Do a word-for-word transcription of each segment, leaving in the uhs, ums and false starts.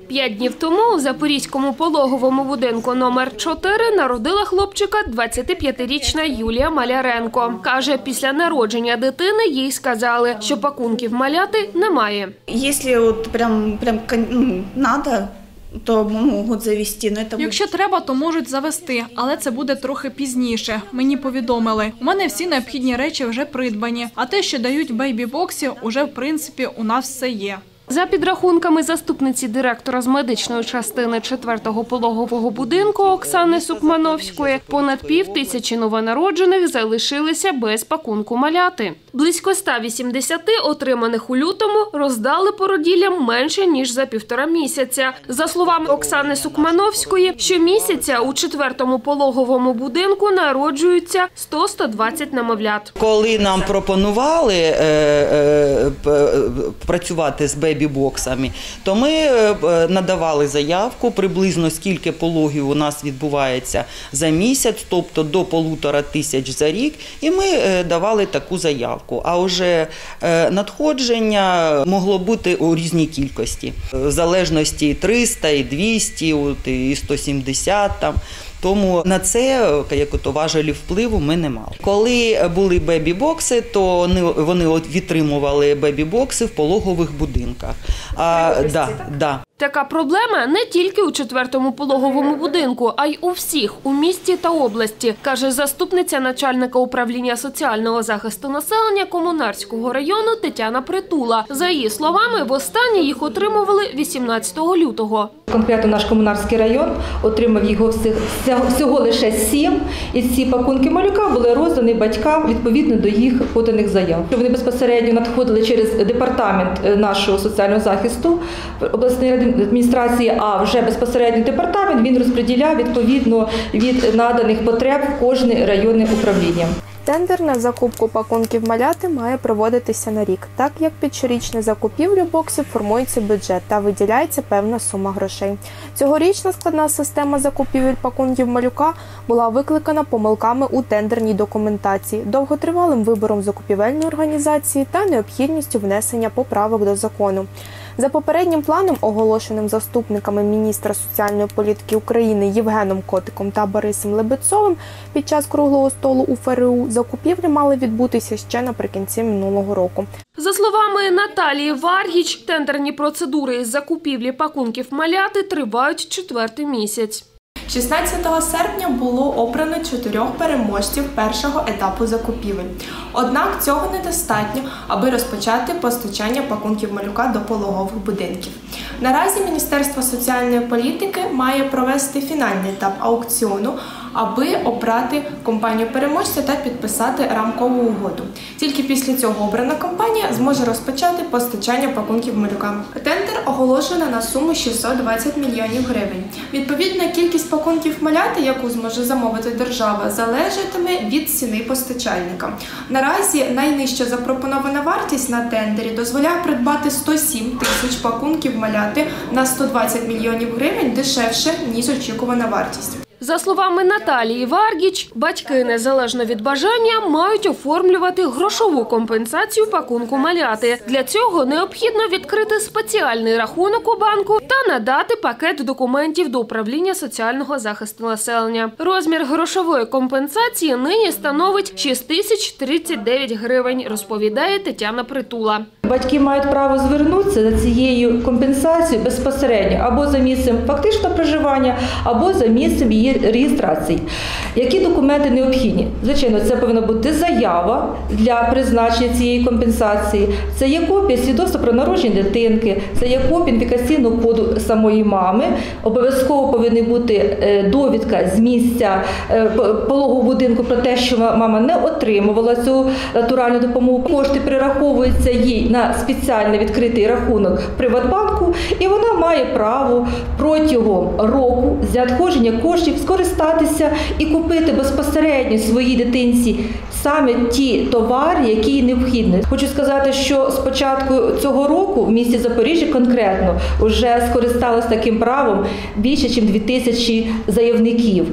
П'ять днів тому у Запорізькому пологовому будинку номер чотири народила хлопчика двадцятип'ятирічна Юлія Маляренко. Каже, після народження дитини їй сказали, що пакунків маляти немає. Якщо от прям, прям ну, надо, то можуть завести. Но це Якщо треба, то можуть завести, але це буде трохи пізніше. Мені повідомили. У мене всі необхідні речі вже придбані, а те, що дають в бейбі-боксі, уже в принципі у нас все є. За підрахунками заступниці директора з медичної частини четвертого пологового будинку Оксани Сукмановської, понад пів тисячі новонароджених залишилися без пакунку маляти. Близько ста вісімдесяти отриманих у лютому роздали породіллям менше, ніж за півтора місяця. За словами Оксани Сукмановської, щомісяця у четвертому пологовому будинку народжуються сто - сто двадцять немовлят. Коли нам пропонували е, е, працювати з бейбі-боксами, то ми надавали заявку, приблизно скільки пологів у нас відбувається за місяць, тобто до полутора тисяч за рік, і ми давали таку заявку. А вже надходження могло бути у різній кількості, в залежності триста, і двісті, і сто сімдесят там. Тому на це, як ото, важелі впливу ми не мали. Коли були бебі-бокси, то вони відтримували бебі-бокси в пологових будинках. А, да, да. Така проблема не тільки у четвертому пологовому будинку, а й у всіх у місті та області, каже заступниця начальника управління соціального захисту населення Комунарського району Тетяна Притула. За її словами, востаннє їх отримували вісімнадцятого лютого. Конкретно наш Комунарський район отримав його всього лише сім, і ці пакунки малюка були роздані батькам відповідно до їх поданих заяв. Вони безпосередньо надходили через департамент нашого соціального захисту обласної адміністрації, а вже безпосередньо департамент він розподіляв відповідно від наданих потреб в кожне районне управління. Тендер на закупку пакунків маляти має проводитися на рік, так як під щорічну закупівлю боксів формується бюджет та виділяється певна сума грошей. Цьогорічна складна система закупівель пакунків малюка була викликана помилками у тендерній документації, довготривалим вибором закупівельної організації та необхідністю внесення поправок до закону. За попереднім планом, оголошеним заступниками міністра соціальної політики України Євгеном Котиком та Борисом Лебедцовим під час круглого столу у ФРУ, закупівлі мали відбутися ще наприкінці минулого року. За словами Наталії Варгіч, тендерні процедури із закупівлі пакунків маляти тривають четвертий місяць. шістнадцятого серпня було обрано чотирьох переможців першого етапу закупівель. Однак цього недостатньо, аби розпочати постачання пакунків малюка до пологових будинків. Наразі Міністерство соціальної політики має провести фінальний етап аукціону, аби обрати компанію-переможця та підписати рамкову угоду. Тільки після цього обрана компанія зможе розпочати постачання пакунків малюка. Тендер оголошено на суму шістсот двадцять мільйонів гривень. Відповідна кількість пакунків маляти, яку зможе замовити держава, залежатиме від ціни постачальника. Наразі найнижча запропонована вартість на тендері дозволяє придбати сто сім тисяч пакунків маляти на сто двадцять мільйонів гривень дешевше, ніж очікувана вартість. За словами Наталії Варгіч, батьки, незалежно від бажання, мають оформлювати грошову компенсацію пакунку маляти. Для цього необхідно відкрити спеціальний рахунок у банку та надати пакет документів до управління соціального захисту населення. Розмір грошової компенсації нині становить шість тисяч тридцять дев'ять гривень, розповідає Тетяна Притула. Батьки мають право звернутися за цією компенсацією безпосередньо або за місцем фактичного проживання, або за місцем її реєстрації. Які документи необхідні? Звичайно, це повинна бути заява для призначення цієї компенсації, це є копія свідоцтва про народження дитинки, це є копія ідентифікаційного коду самої мами, обов'язково повинна бути довідка з місця пологового будинку про те, що мама не отримувала цю натуральну допомогу. Кошти перераховуються їй на спеціально відкритий рахунок в Приватбанку, і вона має право протягом року з надходження коштів скористатися і купити безпосередньо своїй дитинці саме ті товари, які їй необхідні. Хочу сказати, що з початку цього року в місті Запоріжжя конкретно вже скористалось таким правом більше, ніж дві тисячі заявників. При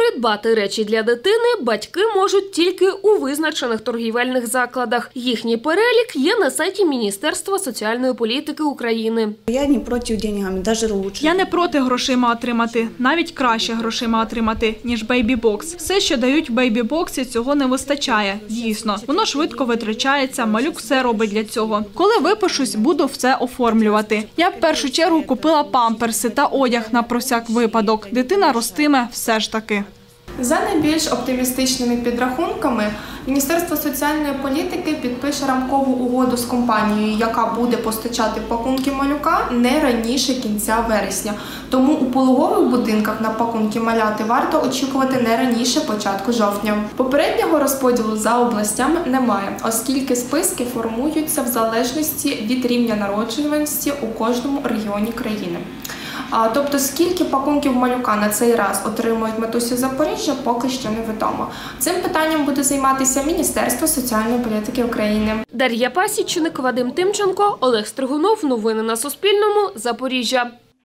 Придбати речі для дитини батьки можуть тільки у визначених торгівельних закладах. Їхній перелік є на сайті Міністерства соціальної політики України. Я не проти деньгами, навіть лучше. Я не проти грошима отримати, навіть краще грошима отримати, ніж бейбі-бокс. Все, що дають в бейбі-боксі, цього не вистачає, дійсно. Воно швидко витрачається, малюк все робить для цього. Коли випишусь, буду все оформлювати. Я в першу чергу купила памперси та одяг на про всяк випадок. Дитина ростиме все ж таки. За найбільш оптимістичними підрахунками, Міністерство соціальної політики підпише рамкову угоду з компанією, яка буде постачати пакунки малюка не раніше кінця вересня. Тому у пологових будинках на пакунки маляти варто очікувати не раніше початку жовтня. Попереднього розподілу за областями немає, оскільки списки формуються в залежності від рівня народжуваності у кожному регіоні країни. Тобто, скільки пакунків малюка на цей раз отримують матусі Запоріжжя, поки що невідомо. Цим питанням буде займатися Міністерство соціальної політики України. Дар'я Пасічник, Вадим Тимченко, Олег Стригунов. Новини на Суспільному. Запоріжжя.